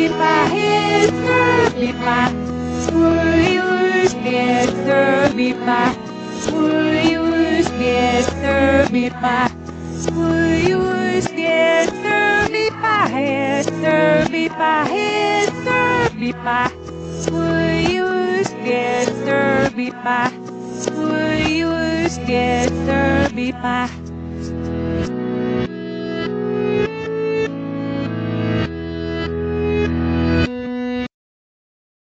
beat my head, beat my. Will you scared, beat my. Will you scared, beat my. Will you scared, beat my head, beat my head, beat my. Will you scared, beat my. Will you scared, beat my.